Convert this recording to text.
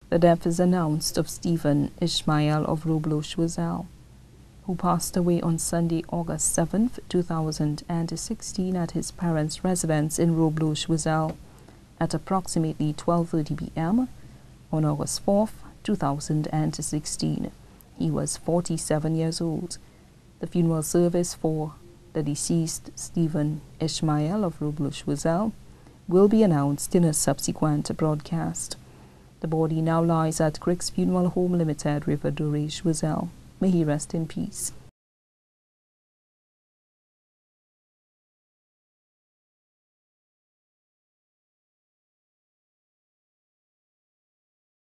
The death is announced of Stephen Ishmael of Robloch-Wazelle, who passed away on Sunday, August 7, 2016 at his parents' residence in Robloch-Wazelle at approximately 12:30 p.m. on August 4, 2016. He was 47 years old. The funeral service for the deceased Stephen Ishmael of Robloch-Wazelle will be announced in a subsequent broadcast. The body now lies at Crick's Funeral Home Limited, River Dorage, Wazelle. May he rest in peace.